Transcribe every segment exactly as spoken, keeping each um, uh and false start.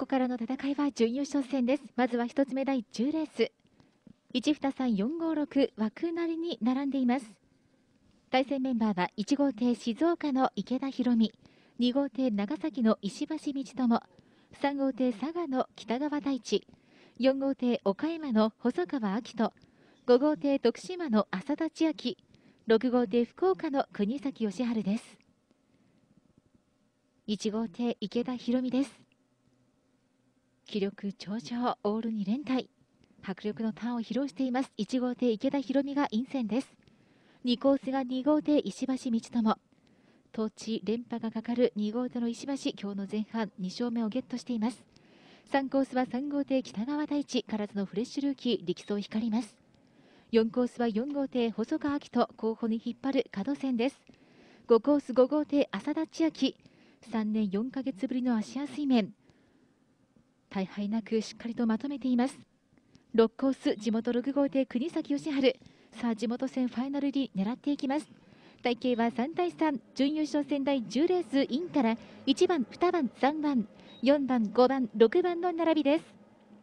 こからの戦いは準優勝戦です。まずは一つ目だいじゅうレース。いち、に、さん、よん、ご、ろく、枠なりに並んでいます。対戦メンバーはいち号艇静岡の池田博美、に号艇長崎の石橋道友、さん号艇佐賀の北川大地、よん号艇岡山の細川明人、ご号艇徳島の浅田千秋、ろく号艇福岡の国崎義治です。いち号艇池田博美です。気力頂上、オールに連隊、迫力のターンを披露しています。いち号艇池田博美が陰線です。にコースがに号艇石橋道友、トーチ連覇がかかるに号艇の石橋、今日の前半に勝目をゲットしています。さんコースはさん号艇北川大地、からずのフレッシュルーキー、力走光ります。よんコースはよん号艇細川明人、後方に引っ張る角線です。ごコースご号艇浅田千秋、さんねんよんかげつぶりの足水面、大敗なくしっかりとまとめています。ろくコース地元ろく号艇国崎義治、さあ地元戦ファイナルに狙っていきます。体型はさんたいさん、準優勝戦だいじゅうレースインからいちばん、にばん、さんばん、よんばん、ごばん、ろくばんの並びです。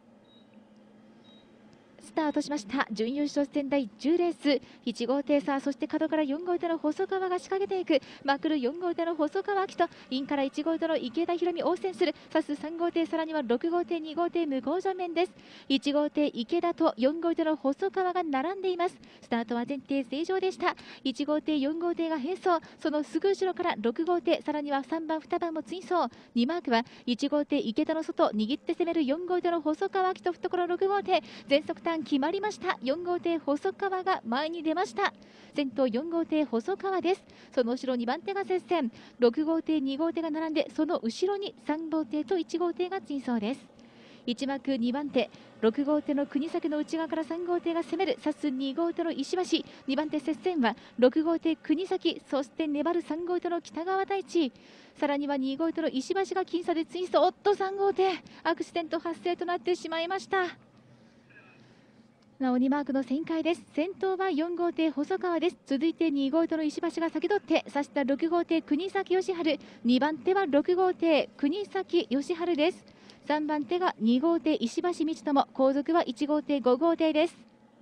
スタートしました。準優勝戦だいじゅうレース、いち号艇さあ、そして角からよん号艇の細川が仕掛けていく、まくるよん号艇の細川明人、インからいち号艇の池田博美応戦する、さすさん号艇、さらにはろく号艇に号艇向こう正面です。いち号艇池田とよん号艇の細川が並んでいます。スタートは前提正常でした。いち号艇よん号艇が並走、そのすぐ後ろからろく号艇、さらにはさんばん、にばんも追走、にマークはいち号艇池田の外、握って攻めるよん号艇の細川明人、懐ろく号艇、全速ターン決まりました。よん号艇細川が前に出ました。先頭よん号艇細川です。その後ろにばん手が接戦、ろく号艇に号艇が並んで、その後ろにさん号艇といち号艇が追走です。いち幕にばん手、ろく号艇の国崎の内側からさん号艇が攻める、さすに号艇の石橋、にばん手接戦はろく号艇国崎、そして粘るさん号艇の北川大地、さらにはに号艇の石橋が僅差で追走、おっとさん号艇アクシデント発生となってしまいました。なおにマークの旋回です。先頭はよん号艇細川です。続いてに号艇の石橋が先取って刺したろく号艇国崎義治、にばん手はろく号艇国崎義治です。さんばん手がに号艇石橋道友、後続はいち号艇ご号艇です。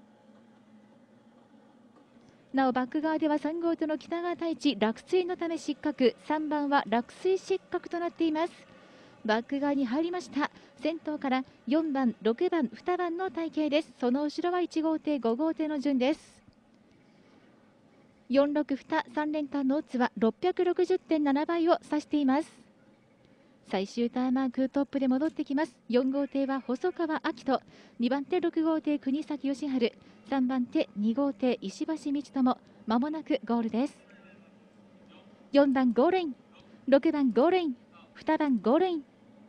なおバック側ではさん号艇の北川太一、落水のため失格、さんばんは落水失格となっています。バック側に入りました。先頭からよんばん、ろくばん、にばんの体型です。その後ろはいち号艇ご号艇の順です。よんろくに、さん連単のオッズは ろっぴゃくろくじゅってんなな 倍を指しています。最終ターンマークトップで戻ってきます。よん号艇は細川明人、にばん手ろく号艇国崎義治、さんばん手に号艇石橋道友、まもなくゴールです。よんばんゴールイン、ろくばんゴールイン、にばんゴールイン、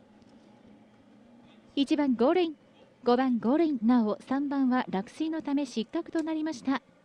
いちばんゴールイン、ごばんゴールイン、なおさんばんは落水のため失格となりました。